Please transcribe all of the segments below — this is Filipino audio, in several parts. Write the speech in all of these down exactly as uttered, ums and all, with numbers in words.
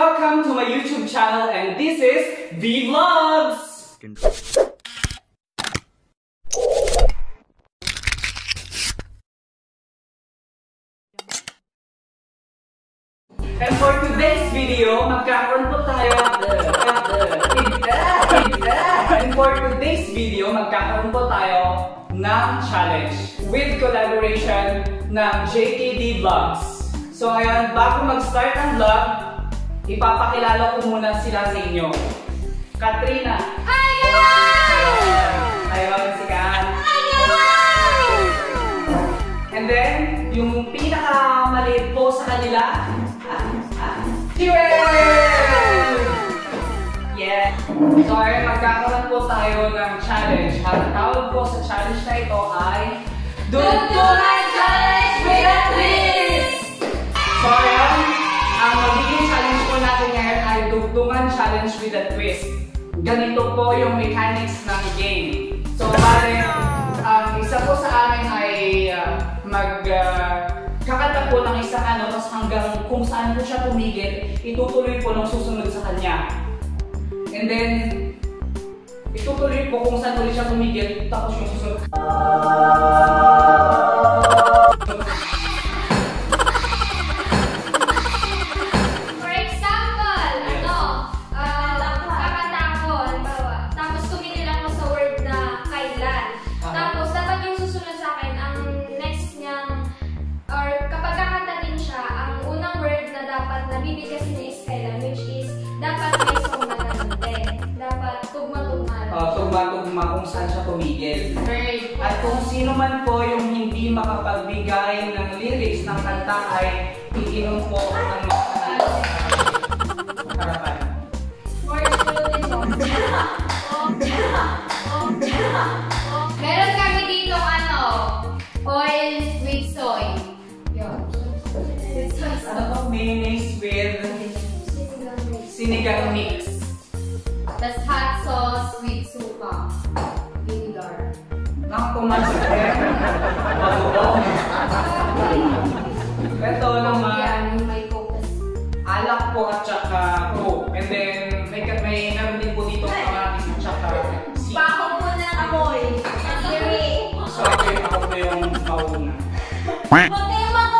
welcome to my YouTube channel, and this is V Vlogs! And for today's video, magkakaroon po tayo And for today's video, magkakaroon po tayo ng challenge with collaboration ng J K D Vlogs. So ayan, bago mag-start ang vlog, ipapakilala ko muna sila sa inyo. Katrina. Hi guys! Ayun, si Kaan. Hi guys! And then, yung pinakamaliit po sa kanila, Jewel! Yeah! So ayun, magkakaroon po tayo ng challenge. Ang tawag po sa challenge na ito ay Dugtungan Challenge with a Twist! So ayun, ang magiging challenge po natin ngayon ay Dugtungan Challenge with a Twist. Ganito po yung mechanics ng game. So bale, ang isa po sa amin ay uh, mag... Uh, kakanta po ng isang ano, tapos hanggang kung saan po siya tumigil, itutuloy po ng susunod sa kanya. And then, itutuloy po kung saan ulit siya tumigil, tapos yung susunod. For example, ano, uh, kakanta ako, halimbawa, tapos tumigil ako sa word na kailan. Tapos, dapat yung susunod sa akin, ang next niyang or kapag kakanta din siya, ang unang word na dapat nabibigkas niya is kailan, which is dapat may song na ganante. Dapat tugma-tugma. Uh, tugma-tugma kung saan siya tumigil. Right. At kung sino man po yung hindi makapagbigay ng lyrics ng kanta ay iinom po ng mga harapan. More students. Meron kami dito ano, oil with soy. Ano po? Mayonnaise with sinigang mix. Tapos hot sauce with suka. Vinegar. Nakakumasin. Bago. Ito naman. Yan, yung may coke. Alak po at saka coke. And then, may, may meron din po dito kamatis at saka sip. Bako po na ng amoy. Siri. So, ito yung ako po yung mauna. Huwag kayong mag-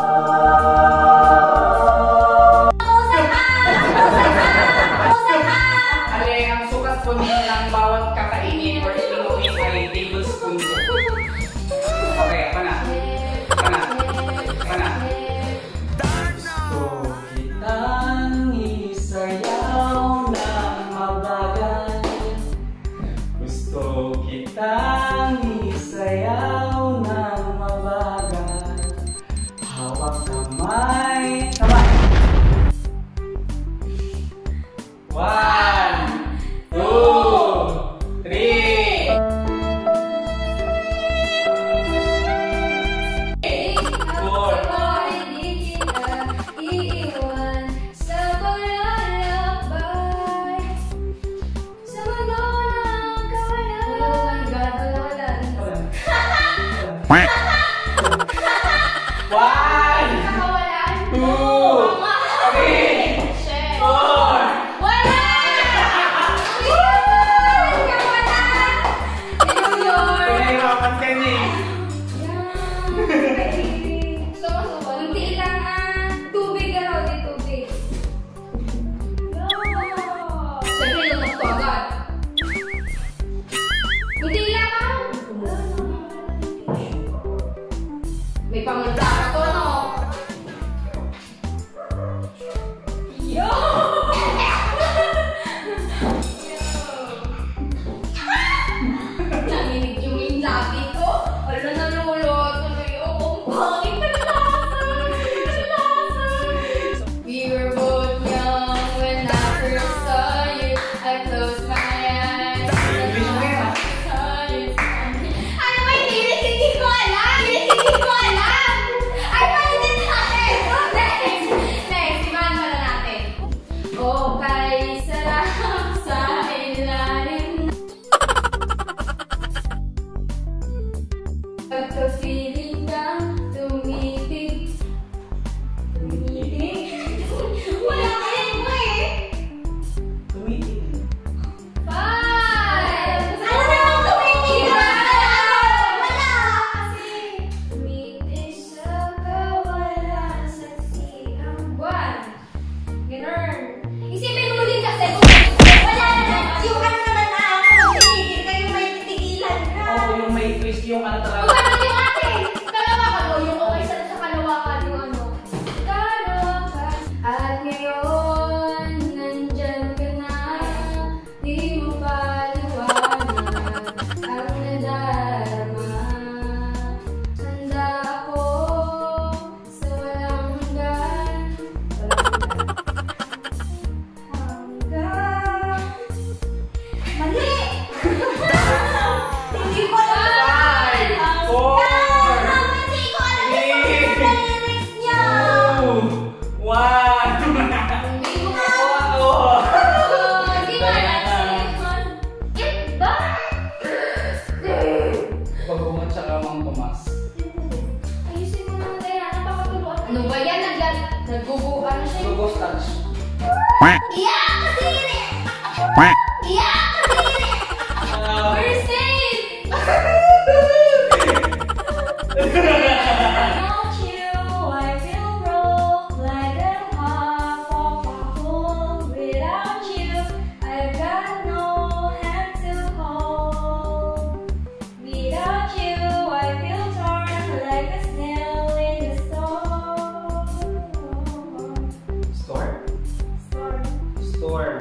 Ali, ang sukat po niyo ng bawat kakainin or inumin ay tablespoon po. Okay, ako na. Ako na. Ako na. Gusto kitang isayaw ng mabagal. Gusto kitang isayaw ng mabagal. touch. Iya, kesini. Iya, kesini. Uh, We're safe. Without you, I feel broke like a half of a hole. Without you, I've got no hand to hold. Without you, I feel torn like a snail in the storm. Storm? Storm. Storm.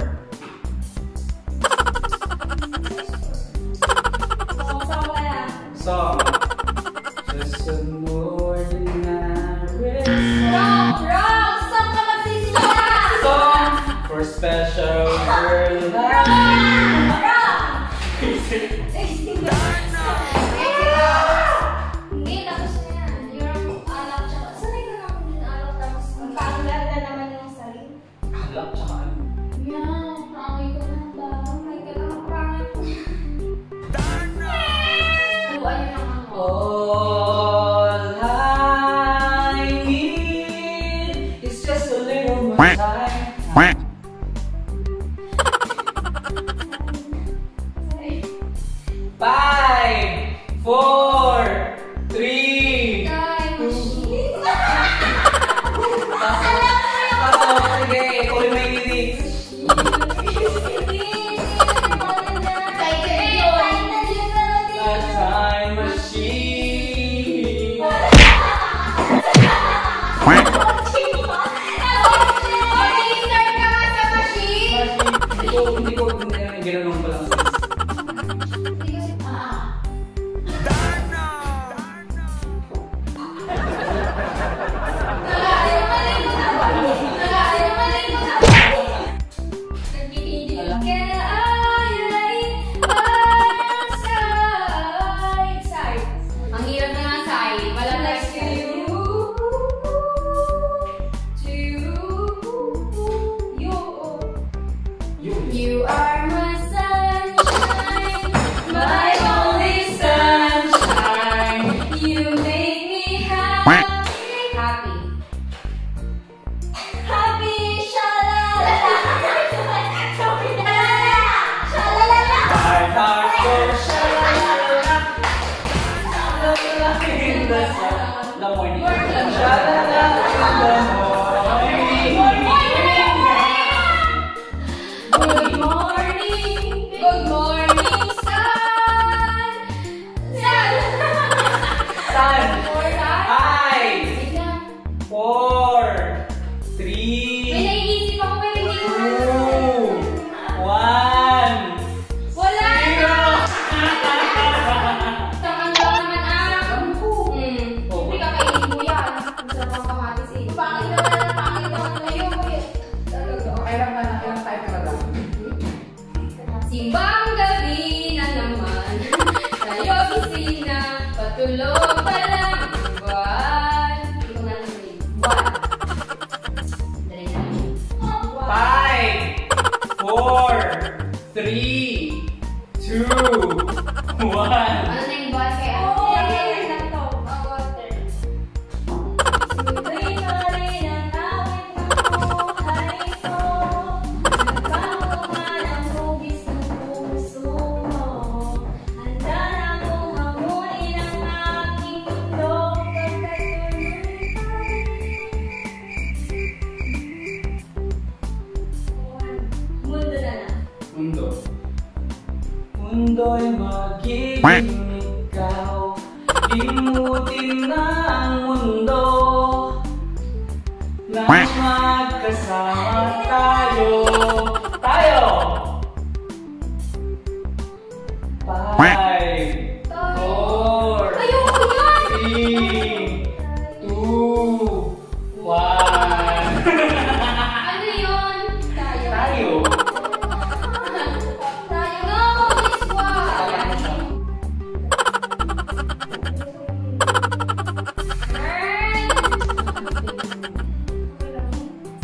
Song, song kaya. Song. Just an ordinary Wrong, wrong. Saan ka magsisimula? song for special girl like Wrong, wrong. Hindi, tapos na yan. Yung alak tsaka... Sanay ka na akong alak tapos ang panglaga naman yung sarili. alak tsaka ano. Yan, pangay ko na ba? Pangay ka na ang pangay ko. Luan yun ang ano. All I need is just a little more time. Five, four, three. Time machine. Pasok, sige, tuloy mo yung lyrics. A time machine. Hindi ko, hindi ko, ginanong ko lang. Ang hirap na nga side. Wala na You are my sunshine, my only sunshine. You make me happy, happy, happy. Shalala, shalala, shalala. My heart goes sha-la-la-la. Sha-la-la in the sun. The morning. Sha-la-la in the morning. Good morning, good morning, sun. Sun. Sun. Four times. Five, Wait lang. four, May three, naiisip ako pero hindi ko na. two, one. Wala Zero. na. Tangan lang naman ah. Hmm. Hindi ka kainin mo yan. Ang sarap ang kamatis eh. Pangit na lang, pangit naman kayo. Talaga. Kailan ka na? Kailan tayo ka na lang? Simbang gabi na naman. Tayo gising na. Patulog pa lang ang buwan. Hindi ko na narinig. Buwan. Dali na. Buwan. Five, four, three, two, one. Ano na yung buwan kaya? Oo, yan lang to. Ang water. Siyempre pa rin ang awit ng buhay ko. Nagbago man ang hugis ng puso mo. Handa na akong hamunin ang aking mundo pagkatuloy pa rin. Mundo na lang. Mundo. Mundo'y magiging ikaw. Limutin na ang mundo. Na magkasama tayo. Tayo! Five, four, Ayoko yan! three, two, one. Ano yun? Tayo. Tayo. Tayo. No, this one. Turn.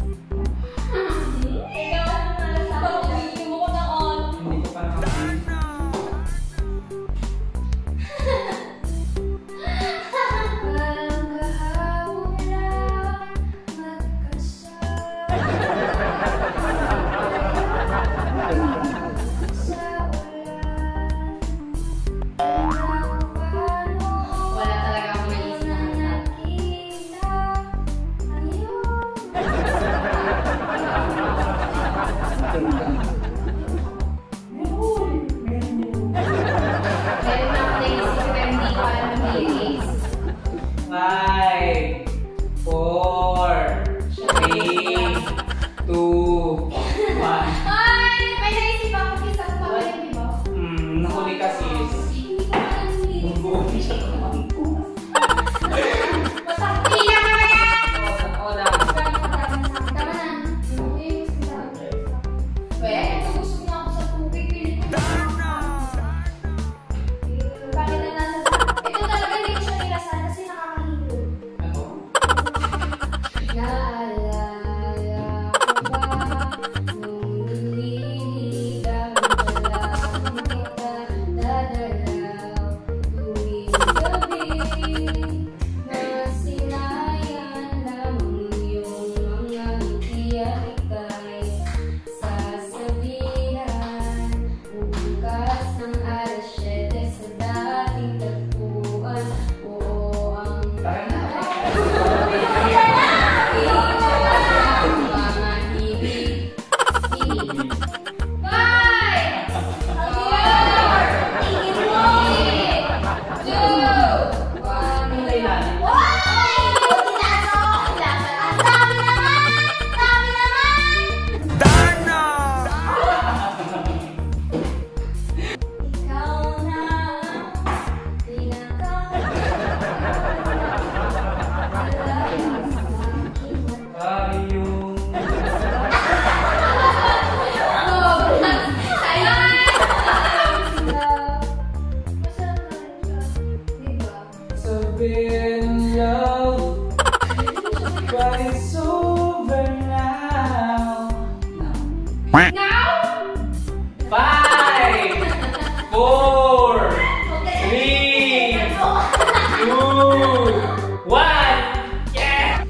Now? Five, four, three, two, one. Yeah!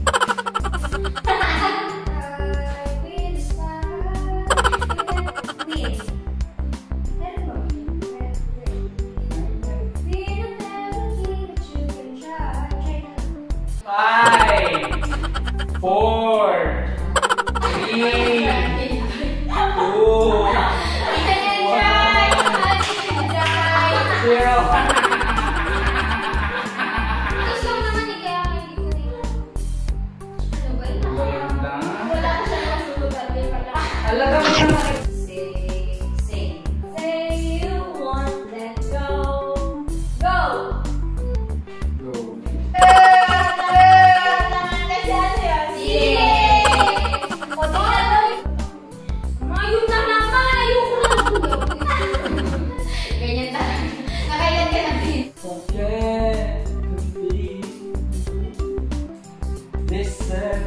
Five, four, three, two, zero. Gusto mo naman eh, kaya hindi ko rin. Ano ba yun? Wala ko siya nasulugan. May pala. Alaga mo naman. Say, say, say you won't let go. Go! Go. Sige! O, di na daw. Ayun na naman! Ayoko na. Ganyan talaga. Nakailan ka na din. Forget to be. Listen.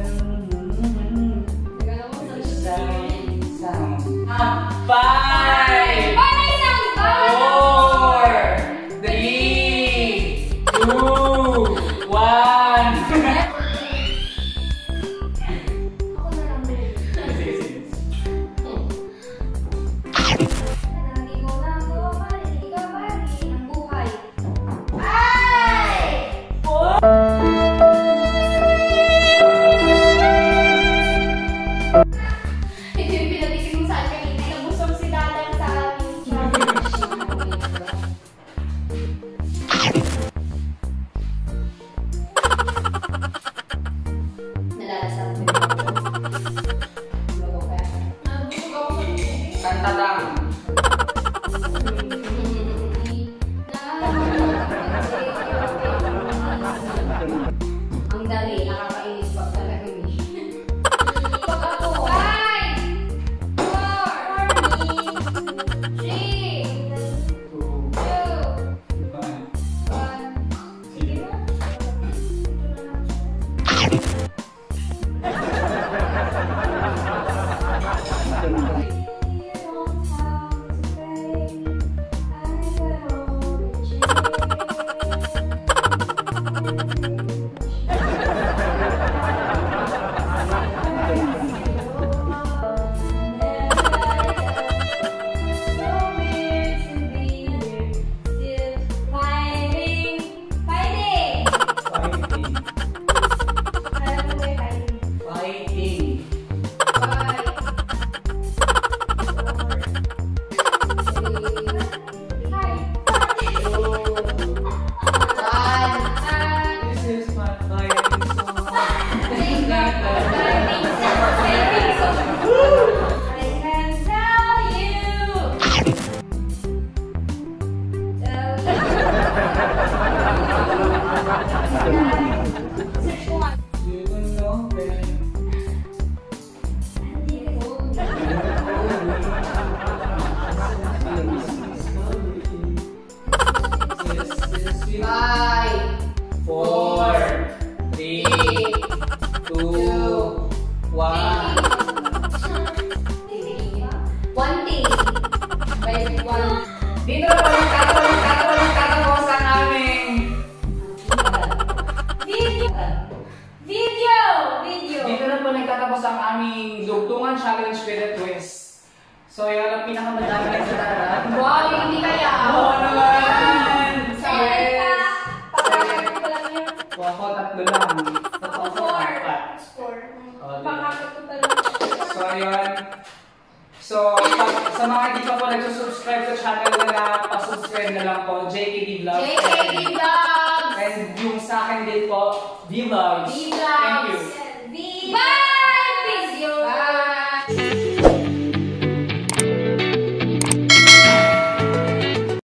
Listen. Sound. Five, Ay, may sound ba? four, three, two, one. Ako na lang din. Lagi mo na ako, mali ka mali ng buhay. Ay! Ito yung pinatikin mo sa akin kanina. Nabusog si Dadang sa aming challenge. Nalalasap mo yung logo kaya. Nabusog ako sa tubig. Kanta lang. Ang dali, nakakainis pag talaga eh. Pag ako, five, four, three, Two, two, one. one. Sige na. Fighting. This is my fighting song. You don't know, baby. Five, Four, three, two, one. one thing. By one. Dito na po nagtatawa, nagtatawa, nagtatawa sa aming Video! Video! Video! Dito na po nagtatapos ang aming dugtungan challenge with a twist. So yun ang pinakamadami na sa lahat. Wow, hindi kaya. Oo naman! Sorry Yes! pa. Pakakit ko lang yun. Ako, tatlo lang. Tatlo ako, Four. apat. Four. Oh, di- Pakakit ko talaga. So ayun. So, pa- sa mga hindi pa po nagsusubscribe sa channel nila, pasubscribe na lang po, J K D Vlogs. J K D Vlogs! And yung sa akin din po, V-Vlogs. V Thank you. Vlogs! V- Bye!